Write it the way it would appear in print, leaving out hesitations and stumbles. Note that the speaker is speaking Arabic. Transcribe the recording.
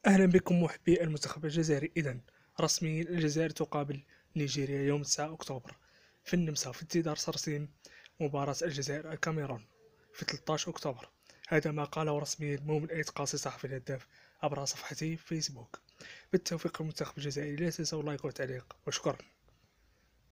أهلا بكم محبي المنتخب الجزائري. إذن رسميا الجزائر تقابل نيجيريا يوم 9 أكتوبر في النمسا في انتظار ترسيم مباراة الجزائر الكاميرون في 13 أكتوبر. هذا ما قاله رسميا مؤمن أيت قاصي صحفي الهداف عبر صفحته في فيسبوك. بالتوفيق للمنتخب الجزائري، لا تنسوا اللايك والتعليق وشكرا.